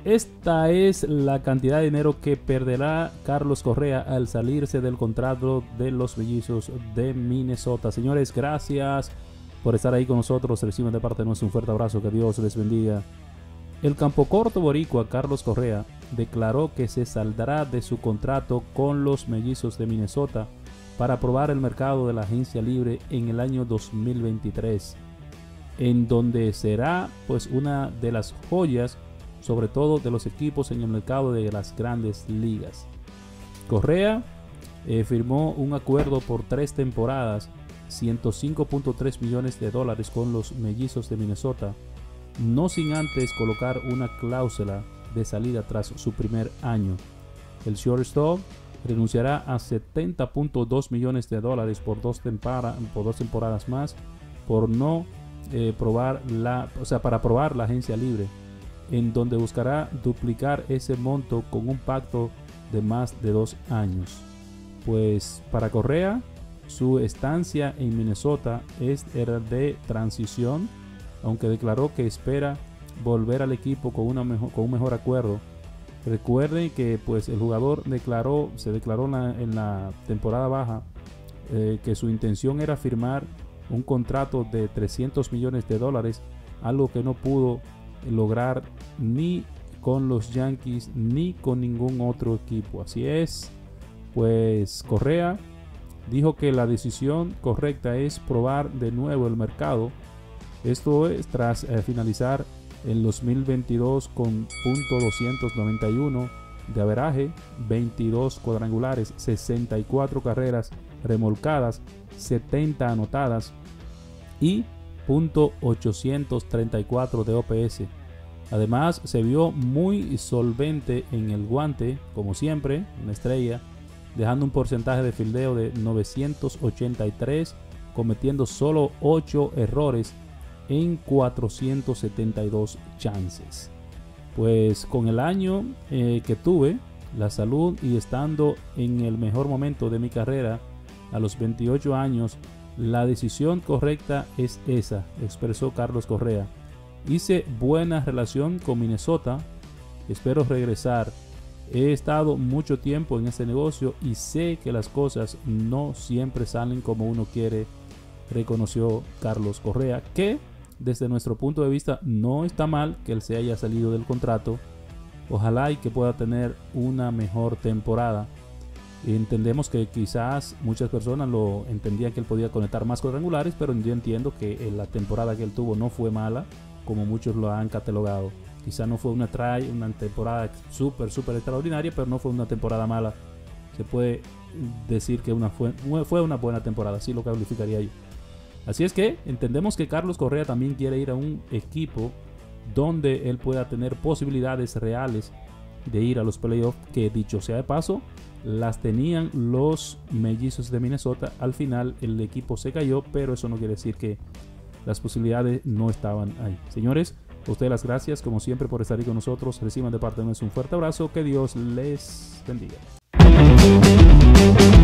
esta es la cantidad de dinero que perderá Carlos Correa al salirse del contrato de los Mellizos de Minnesota. Señores, gracias por estar ahí con nosotros. Reciban de parte de nosotros un fuerte abrazo. Que Dios les bendiga. El campocorto boricua Carlos Correa declaró que se saldrá de su contrato con los Mellizos de Minnesota para probar el mercado de la agencia libre en el año 2023, en donde será pues una de las joyas, sobre todo de los equipos en el mercado de las grandes ligas. Correa firmó un acuerdo por 3 temporadas, $105.3 millones con los Mellizos de Minnesota, no sin antes colocar una cláusula de salida tras su primer año. El shortstop renunciará a $70.2 millones por dos temporadas más por no para probar la agencia libre, en donde buscará duplicar ese monto con un pacto de más de 2 años. Pues para Correa, su estancia en Minnesota era de transición, aunque declaró que espera volver al equipo con un mejor acuerdo. Recuerden que pues el jugador se declaró en la temporada baja que su intención era firmar un contrato de $300 millones, algo que no pudo lograr ni con los Yankees ni con ningún otro equipo. Así es, pues Correa dijo que la decisión correcta es probar de nuevo el mercado. Esto es tras finalizar el 2022 con .291 de averaje, 22 cuadrangulares, 64 carreras remolcadas, 70 anotadas y .834 de OPS. Además, se vio muy solvente en el guante, como siempre, una estrella, dejando un porcentaje de fildeo de 983, cometiendo solo 8 errores en 472 chances. Pues con el año que tuve, la salud y estando en el mejor momento de mi carrera a los 28 años, la decisión correcta es esa, expresó Carlos Correa. Hice buena relación con Minnesota, espero regresar. He estado mucho tiempo en este negocio y sé que las cosas no siempre salen como uno quiere, reconoció Carlos Correa, que desde nuestro punto de vista no está mal que él se haya salido del contrato. Ojalá y que pueda tener una mejor temporada. Entendemos que quizás muchas personas lo entendían que él podía conectar más cuadrangulares, pero yo entiendo que la temporada que él tuvo no fue mala, como muchos lo han catalogado. Quizás no fue una temporada súper extraordinaria, pero no fue una temporada mala. Se puede decir que fue una buena temporada, así lo calificaría yo. Así es que entendemos que Carlos Correa también quiere ir a un equipo donde él pueda tener posibilidades reales de ir a los playoffs, que dicho sea de paso, las tenían los Mellizos de Minnesota. Al final el equipo se cayó, pero eso no quiere decir que las posibilidades no estaban ahí. Señores, a ustedes las gracias como siempre por estar ahí con nosotros. Reciban de parte de nosotros un fuerte abrazo. Que Dios les bendiga.